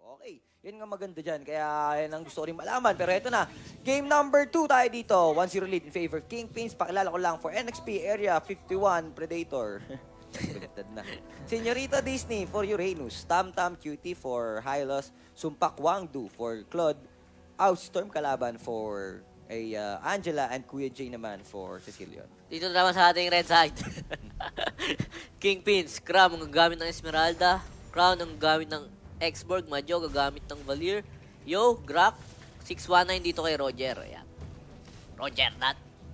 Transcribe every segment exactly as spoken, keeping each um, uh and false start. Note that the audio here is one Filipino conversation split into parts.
Okay, yun nga maganda dyan. Kaya yan ang gusto ko rin malaman. Pero ito na, game number two tayo dito. one zero lead in favor of Kingpins. Pakilala ko lang for N X P Area fifty-one Predator. Baliktad na. Senyorita Disney for Uranus. Tam Tam Cutie for Hylos. Sumpak Wangdu for Claude. Outstorm Kalaban for ay, uh, Angela and Kuya J naman for Cecilion. Dito naman sa ating red side. Kingpins, Crown ang gagamit ng Esmeralda. Crown ang gamit ng Xborg, Majo gagamit ng Valir. Yo, Grak, six one nine dito kay Roger. Ayan. Roger, that.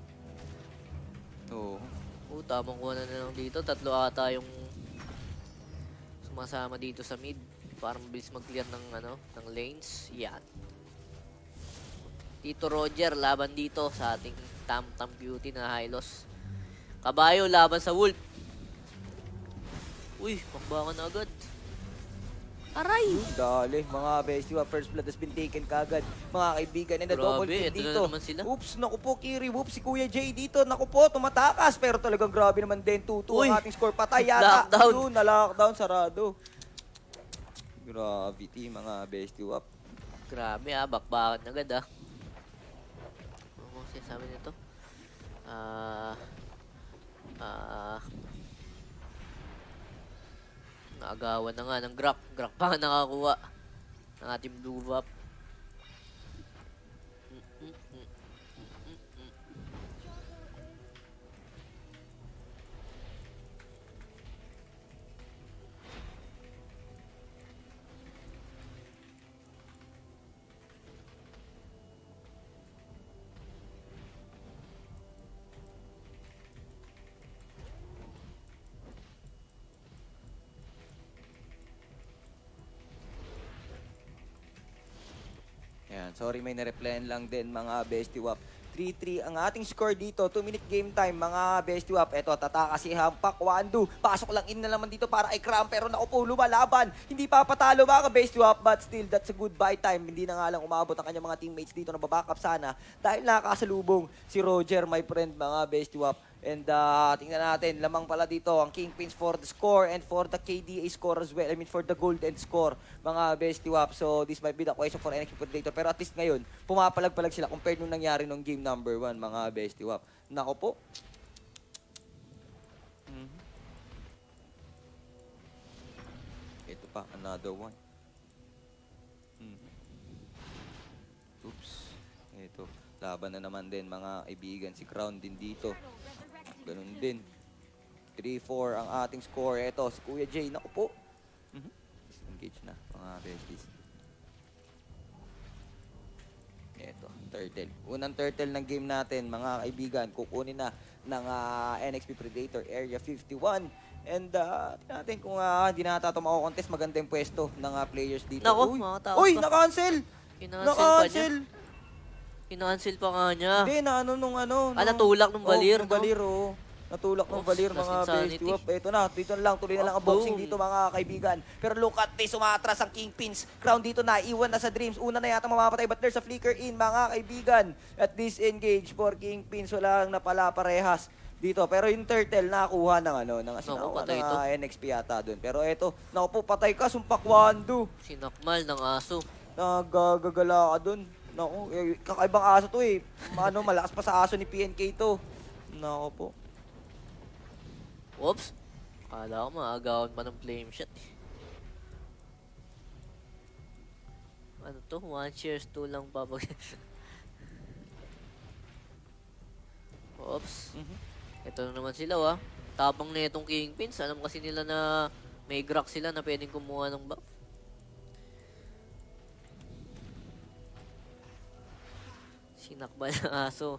Oo. Oh, tamang kuha na lang dito. Tatlo ata yung sumasama dito sa mid. Para mabilis mag-clear ng, ano, ng lanes. Yan. Tito Roger, laban dito sa ating Tam Tam Beauty na Hylos. Kabayo, laban sa Wolf. Uy, pakbakan na agad. Aray! Dali, mga bestie, first blood has been taken kagad. Mga kaibigan, and the double kill dito. Oops, naku po, Kiri, whoops, si Kuya J dito. Naku po, tumatakas. Pero talagang grabe naman din, two two ang ating score. Patay yata. Lockdown. Yun, na-lockdown, sarado. Gravity, mga bestie, wap. Grabe ah, bakbakan agad ah. Ano siya sabi nito? Ah... Ah... Naagawan na nga ng Grak. Grak pa nga nakakuha ng ating blue buff. Mm -mm -mm -mm -mm -mm. Ayan, sorry may na-replyan lang din mga bestie wap. three three ang ating score dito. two minute game time mga bestie wap. Eto, tataka si Hampak Wandu. Pasok lang in na naman dito para kay Cram. Pero naku po, lumalaban. Hindi pa patalo mga bestie wap. But still, that's a goodbye time. Hindi na nga lang umabot ang kanyang mga teammates dito na babackup sana. Dahil nakakasalubong si Roger, my friend, mga bestie wap. And uh, tingnan natin, lamang pala dito ang Kingpins for the score and for the K D A score as well. I mean, for the golden score, mga bestie wap. So, this might be the question for N X P Predator. Pero at least ngayon, pumapalag-palag sila compared nung nangyari nung game number one, mga bestie wap. Nako po. Mm -hmm. Ito pa, another one. Mm -hmm. Oops. Ito, laban na naman din, mga kaibigan. Si Crown din dito. Ganun din. three four ang ating score. Ito, si Kuya J. Naku po. Mm-hmm. Disengage na, mga besties. Ito, turtle. Unang turtle ng game natin, mga kaibigan. Kukunin na ng uh, N X P Predator Area fifty-one. And uh, natin kung uh, hindi na ito mako-contest, maganda yung pwesto ng uh, players dito. Naku, Uy, mga tao Uy pa. na-cancel! Na-cancel! Ina-cancel pa nga niya. Hindi, na ano nung ano. Ah, natulak ng Valir, oh, no? Valir, oh. Natulak ng Valir, mga bestie wap. Ito na, dito na lang, tuloy na lang ang boxing dito, mga kaibigan. Pero look at this, umatras ang Kingpins. Crown dito na, iwan na sa Dreams. Una na yata mamapatay, but there's a flicker in, mga kaibigan. At disengage for Kingpins, wala lang napala parehas dito. Pero yung turtle, nakakuha ng ano, ng asinawa ng uh, N X P yata dun. Pero ito, naku po, patay ka, Sumpak Wandu. Sinakmal ng aso. Nagagagala ka dun. Naku, eh, kakaibang aso to eh. Ano, malakas pa sa aso ni P N K to. Naku po. Oops. Kala ko maagawan pa ng flame shot. Ano to? One shares, two lang papag... Oops. Mm-hmm. Ito na naman sila ah. Tapang na itong Kingpins. Alam kasi nila na may Grak sila na pwedeng kumuha ng buff. Sinakbal ng aso.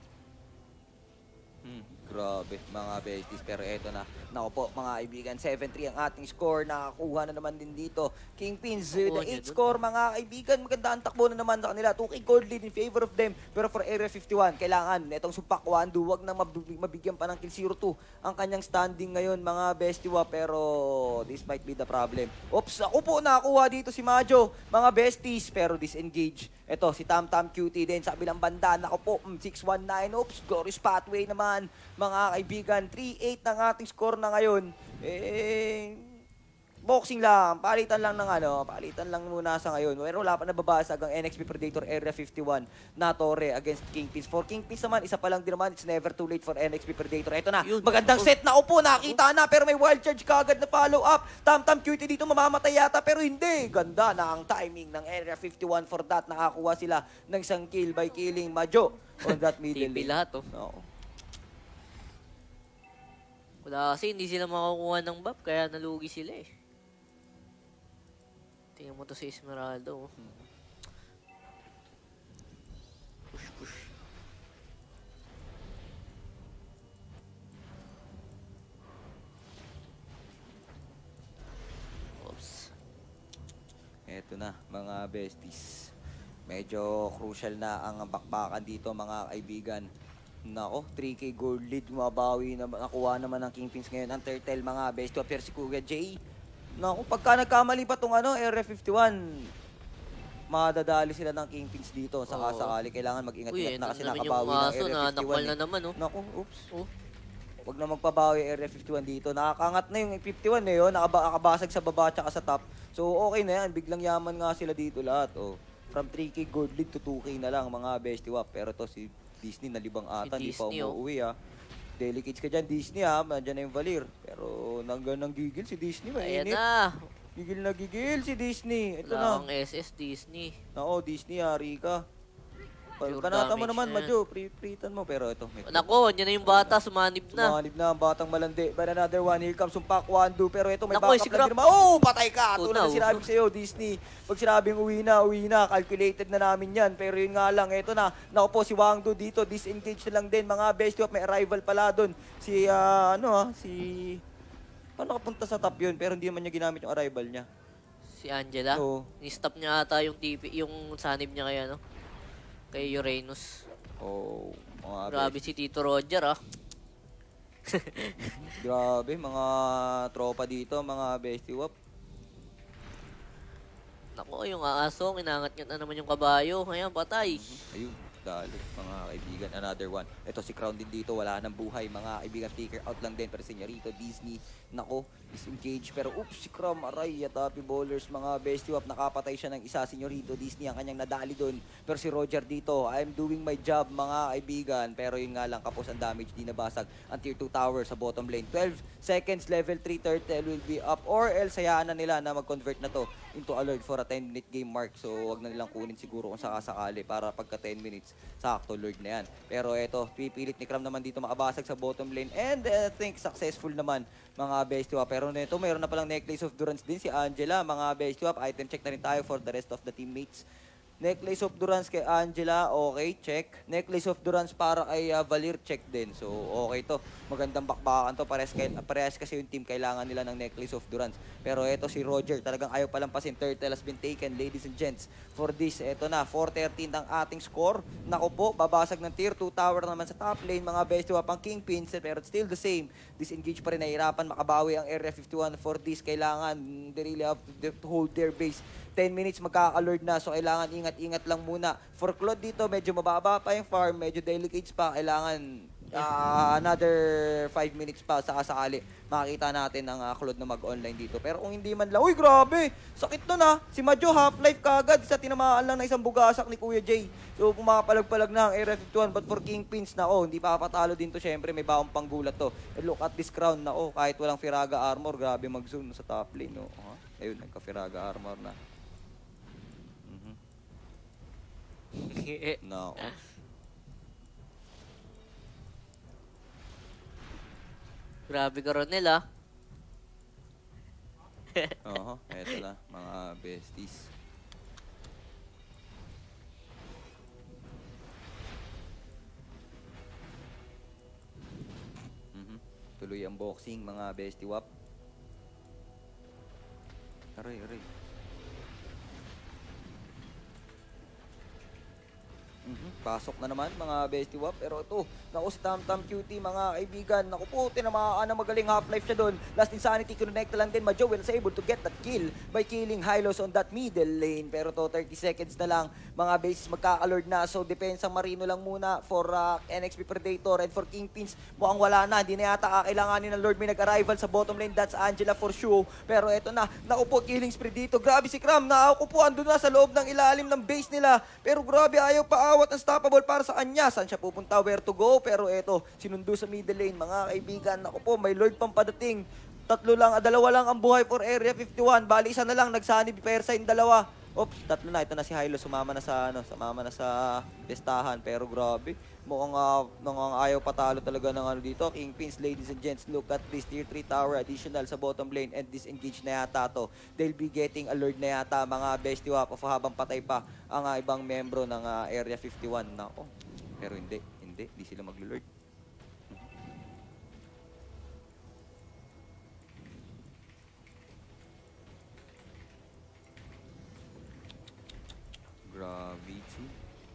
Hmm, grabe, mga besties. Pero eto na. Naku po, mga kaibigan. seven three ang ating score. Nakakuha na naman din dito. Kingpins with the eight score, mga kaibigan. Maganda ang takbo na naman sa kanila. two K gold lead in favor of them. Pero for Area fifty-one, kailangan netong Sumpak Wandu. Huwag nang mabigyan pa ng kill zero two ang kanyang standing ngayon, mga bestie wap. Pero this might be the problem. Oops, ako po nakakuha dito si Majo, mga besties. Pero disengage. Ito, si Tam Tam Cutie din sa kabilang banda. Naku po, six one nine. Oops, glorious pathway naman, mga kaibigan. three eight ang ating score na ngayon. Eh, boxing lang, palitan lang ng ano, palitan lang muna sa ngayon. Pero wala pa nababasag ang N X P Predator Area fifty-one na Torre against Kingpins. For Kingpins naman, isa pa lang din naman, it's never too late for N X P Predator. Ito na, Yun. magandang Oh. set na upo, nakita na, pero may wild charge kagad na follow up. Tam-tam cutie dito, mamamatay yata, pero hindi. Ganda na ang timing ng Area fifty-one for that. Nakakuha sila ng isang kill by killing Majo on that middle T P lane. lahat, oh. Oo. Wala kasi, hindi sila makakuha ng buff, kaya nalugi sila eh. Tingnan mo to si Esmeralda, oh. Push, push. Oops. Eto na, mga besties. Medyo crucial na ang bakbakan dito, mga kaibigan. Nako, three K gold lead, mabawi na nakuha naman ng Kingpins ngayon. Ang turtle, mga besties, pero si Kuya J. Nako, pagka nagkamali pa itong ano, Area fifty-one, madadali sila ng Kingpins dito. Saka Oo. sakali, kailangan mag-ingat-ingat Uy, na ito kasi naman nakabawi yung ng aso Area na fifty-one. nakwal na eh. naman, oh. Nako, oops. Oh. Huwag na magpabawi Area fifty-one dito. Nakakangat na yung fifty-one eh, oh. Nakaba nakabasag sa baba at sa top. So okay na yan, biglang yaman nga sila dito lahat. Oh. From three K gold lead to two K na lang, mga bestie wap. Pero to si Disney nalibang ata, hindi pa Disney, oh. umuwi ah. Delicates ka dyan, Disney ah. Nandiyan na yung Valir. Pero nanggang nang gigil si Disney, Ayan mainit. na. Gigil na gigil si Disney. Ito Wala na. kang S S Disney. Nako, Disney, hari ka. Pure Banata mo damage naman, na yan. Madjo. Pre-pretan mo. Pero ito. May Nako, andyan na yung bata, sumanib na. Sumanib na ang batang malandi. But another one, here comes yung Pakwandu. Pero ito, may Naku, backup si lang Grab. din naman. Oh, patay ka! Tunaw. Tulad na sinabi ko sa'yo, Disney. Pag sinabing uwi na, uwi na. Calculated na namin yan. Pero yun nga lang, ito na. Naku po, si Wangdu dito. Disengage na lang din. Mga bestie, may arrival pala doon. Si, ah, ano ah, si... Paano nakapunta sa top yun? Pero hindi naman niya ginamit yung arrival niya. Si Angela. Oo. Ni-stop niya ata yung T P, yung sanib niya kay ano. Kay Uranus. Oh, mga Grabe si Tito Roger, ah. Grabe, mga tropa dito, mga bestie wap. Nako, yung aso, kinangat niya na naman yung kabayo. Ayan, patay. Ayun, dalo, mga kaibigan. Another one. Ito si Crown din dito, wala nang buhay. Mga kaibigan, flicker out lang din. Pero Senyorito, Disney, nako, disengage. Pero oops, si Crown, aray, at happy bowlers, mga bestie wap. Nakapatay siya ng isa. Senyorito, Disney, ang kanyang nadali doon. Pero si Roger dito, I'm doing my job, mga kaibigan. Pero yun nga lang, kapos ang damage, di nabasag. Ang tier two tower sa bottom lane. twelve seconds, level three turtle will be up. Or else, hayaan na nila na mag-convert na to into alert for a ten minute game mark. So, wag na nilang kunin siguro kung sakasakali para pagka ten minutes, sakto lord na yan. Pero eto, pipilit ni Cram naman dito makabasag sa bottom lane. And uh, I think successful naman, mga bestie wap. Pero nito, mayroon na palang necklace of Durance din si Angela. Mga bestie wap, item check na rin tayo for the rest of the teammates. Necklace of Durance kay Angela, okay, check. Necklace of Durance para kay uh, Valir, check din. So, okay to. Magandang bakbakan to. Parehas, kay, parehas kasi yung team, kailangan nila ng Necklace of Durance. Pero eto si Roger, talagang ayaw palampasin. Turtle has been taken, ladies and gents. For this, eto na, four thirteen ang ating score. Naku po, babasag ng tier two tower naman sa top lane. Mga bestie wapang Kingpins, pero still the same. Disengage pa rin, nahihirapan makabawi ang Area fifty-one. For this, kailangan, they really have to hold their base. ten minutes magkaka-lord na, so kailangan ingat-ingat lang muna. For Claude dito, medyo mababa pa yung farm, medyo delicates pa, kailangan uh, another five minutes pa sa kasakali. Makikita natin ang uh, Claude na mag-online dito. Pero kung hindi man lang, uy grabe, sakit nun ah. Si Majo half-life kagad sa tinamaan lang ng isang bugasak ni Kuya Jay. So pumapalag-palag na ang Area fifty-one, but for Kingpins na oh, hindi pa papatalo din to, syempre may baong panggulat to. And look at this crown na oh, kahit walang Firaga armor, grabe mag-zoom sa top lane. Oh. Uh, ayun, nagka-Firaga armor na. No. Grabe ka, Ronel, ah. Oo, eto na, mga besties. Mhm. Tuloy ang boxing, mga bestie wap. Aray, aray. Mhm. Pasok na naman mga bestie wap. Pero ito, naku si Tam Tam Cutie mga kaibigan. Naku po, tinamaan na magaling half-life siya doon. Last Insanity, connect lang din. Majo was able to get that kill by killing Hylos on that middle lane. Pero to, thirty seconds na lang. Mga bases magkakalord na. So, depensa Marino lang muna for uh, N X P Predator and for Kingpins. Mukhang wala na. Hindi na yata kakailanganin ng Lord. May nag-arrival sa bottom lane. That's Angela for sure. Pero eto na, naku po, killing spree dito. Grabe si Cram. Naku po, andun na sa loob ng ilalim ng base nila. Pero grabe, ayaw paawat ng unstoppable para sa kanya. Saan siya pupunta? Where to go? Pero eto, sinundo sa middle lane. Mga kaibigan, ako po, may Lord pang padating. Tatlo lang, dalawa lang ang buhay for Area fifty-one. Bali, isa na lang. Nagsanib, persa yung dalawa. Oops, tatlo na. Ito na si Hylo. Sumama na sa, ano, sumama na sa testahan. Pero grabe, mukhang uh, mukhang ayaw patalo talaga ng ano dito. Kingpins, ladies and gents, look at this tier three tower additional sa bottom lane and disengage na yata to. They'll be getting alert na yata mga bestie wap of habang patay pa ang uh, ibang membro ng uh, Area fifty-one. Nako. Pero hindi, hindi, hindi sila mag-lord. Gravity.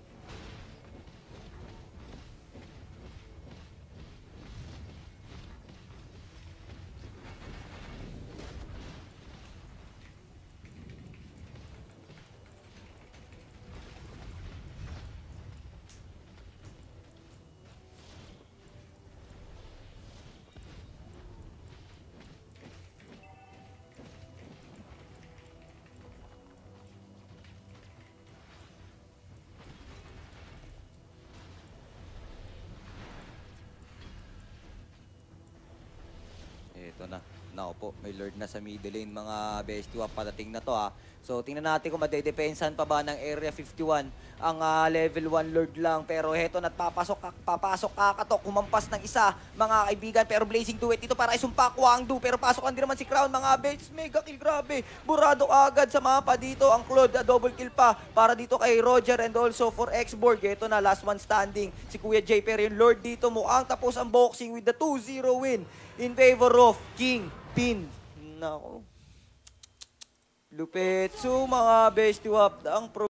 Ito na. Nako po, may Lord na sa middle lane mga bestie wap. Patating na to ha. So, tingnan natin kung madedepensan pa ba ng Area fifty-one ang uh, level one Lord lang. Pero heto na, papasok, papasok kakatok, kumampas ng isa mga kaibigan. Pero Blazing Duet dito para isumpak Wangdu. Pero pasokan din naman si Crown mga besties. Mega kill, grabe. Burado agad sa mapa dito. Ang Claude, double kill pa para dito kay Roger and also for X-Borg. Heto na, last one standing. Si Kuya J. Pero yung Lord dito mukhang tapos ang boxing with the two zero win in favor of Kingpins. Nako. Lupit. So mga bestie wap, ang pro